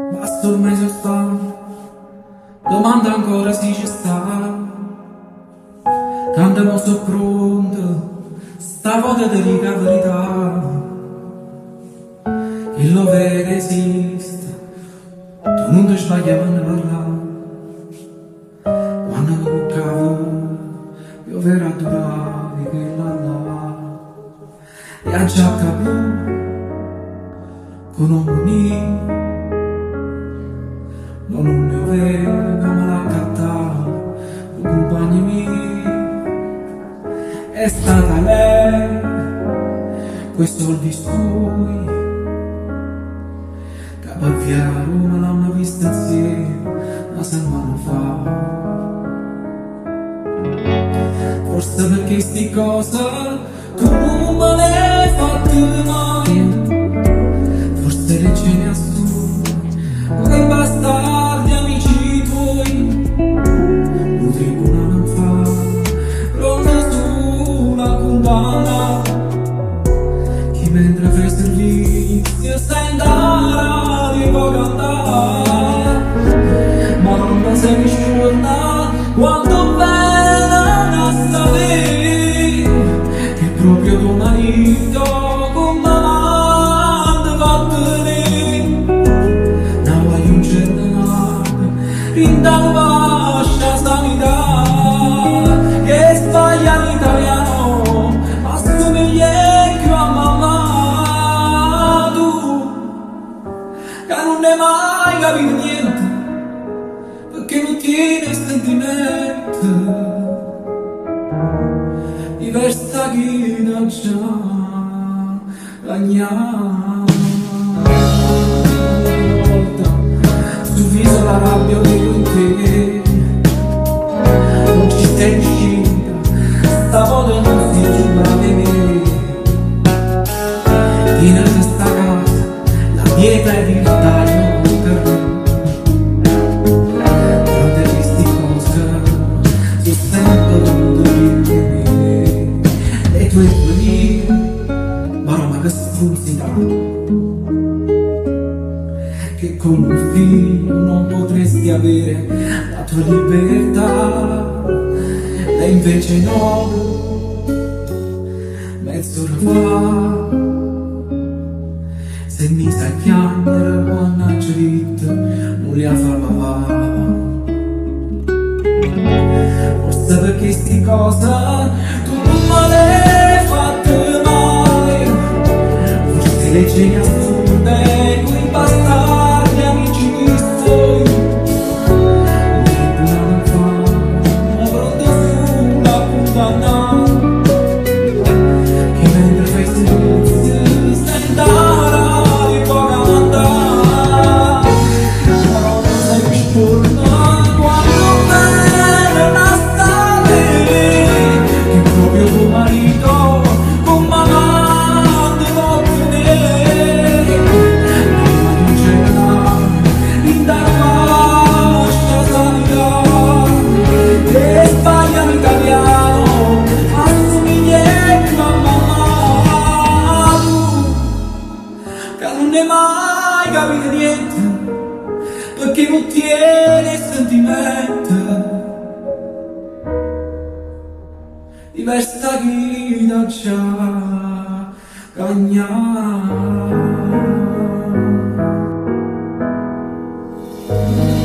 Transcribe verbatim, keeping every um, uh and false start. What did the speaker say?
Basta ormai se sta, domanda ancora se ci sta. Tanto non sono pronto, sta volta ti dico la verità. Che lo vero esiste, tu non ti sbagli a parlare. Quando mi toccavo, io vera duravi quella là. E a già capito, con un monito, non un mio vero che me l'ha cattato, un compagno mio. È stata lei, questo il discui, che per via Roma l'hanno vista insieme una settimana fa. Forse perché sti cose tu non me le hai fatte mai, forse le cene assurde, quei bastardi amici tuoi, un tribunale non fa, pronto sulla condanna, chi mentre fai servizio sta in gara di può cantare, ma non mi sei misciorna quanto bella da sapere, che proprio tuo marito con mamma va bene, non voglio un giornale, rinda vascia sanità, che sbaglia l'italiano, assomiglia più a mamma tu, che non ne hai mai capito niente, perché non tiene sentimento, diversa chi non c'ha guagnato. Sul viso la rabbia di te, non ci stai riuscita, stavolta non si giura di me. In questa casa la pietra è il taglio per me, tante queste cose sono sempre venute di me. Le tue mie, ma roba che sfruzzita, che con un figlio non potresti avere la tua libertà, e invece no, mezz'ora fa, se mi sai piangere quando ha detto non li ha fatto va. Forse perché sti cose tu non me le hai fatte mai, forse le cene assurde quei bastardi amici che sei, un tribunale fa, una pronta sulla condanna, che mentre fai servizio stai in gara di poca andare, però non sei più sporna quando bene una state, che proprio tuo marito con mamma ti va bene, non c'è nada in darvascia sanità, che sbaglia l'italiano, assomiglia più a mamma tu, che non ne hai mai capito niente, perché non tieni sentimento, diversa chi non c'ha cagnato.